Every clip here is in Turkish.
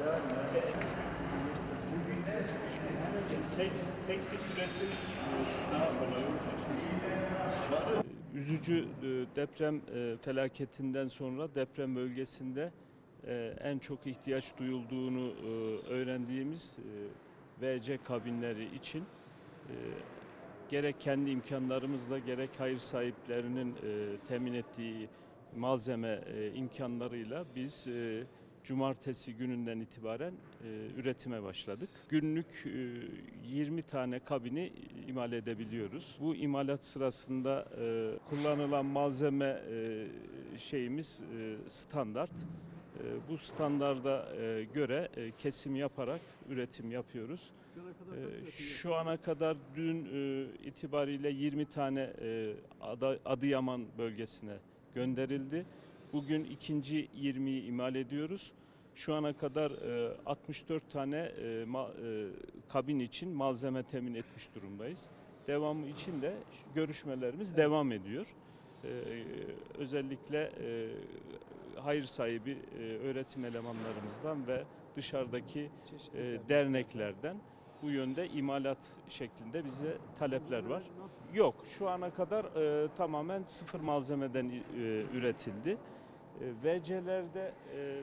Tek bir üretim daha kolay olacak. Üzücü deprem felaketinden sonra deprem bölgesinde en çok ihtiyaç duyulduğunu öğrendiğimiz VC kabinleri için gerek kendi imkanlarımızla gerek hayır sahiplerinin temin ettiği malzeme imkanlarıyla biz cumartesi gününden itibaren üretime başladık. Günlük 20 tane kabini imal edebiliyoruz. Bu imalat sırasında kullanılan malzeme şeyimiz standart. Bu standarda göre kesim yaparak üretim yapıyoruz. Şu ana kadar dün itibariyle 20 tane Adıyaman bölgesine gönderildi. Bugün ikinci 20'yi imal ediyoruz. Şu ana kadar 64 tane kabin için malzeme temin etmiş durumdayız. Devamı için de görüşmelerimiz devam ediyor. Özellikle hayır sahibi öğretim elemanlarımızdan ve dışarıdaki derneklerden bu yönde imalat şeklinde bize talepler var. Yok, şu ana kadar tamamen sıfır malzemeden üretildi. VC'lerde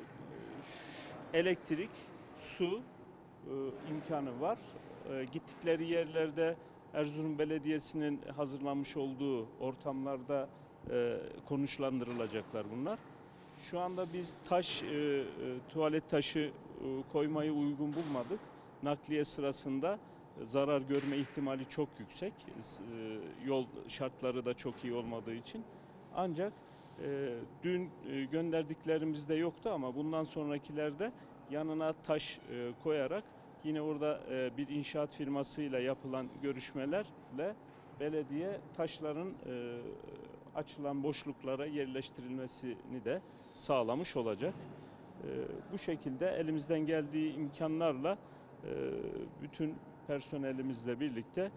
elektrik, su imkanı var. Gittikleri yerlerde Erzurum Belediyesi'nin hazırlamış olduğu ortamlarda konuşlandırılacaklar bunlar. Şu anda biz tuvalet taşı koymayı uygun bulmadık. Nakliye sırasında zarar görme ihtimali çok yüksek. Yol şartları da çok iyi olmadığı için. Ancak dün gönderdiklerimizde yoktu ama bundan sonrakilerde yanına taş koyarak yine orada bir inşaat firmasıyla yapılan görüşmelerle belediye taşların açılan boşluklara yerleştirilmesini de sağlamış olacak. Bu şekilde elimizden geldiği imkanlarla bütün personelimizle birlikte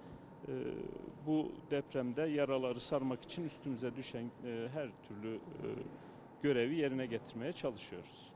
bu depremde yaraları sarmak için üstümüze düşen her türlü görevi yerine getirmeye çalışıyoruz.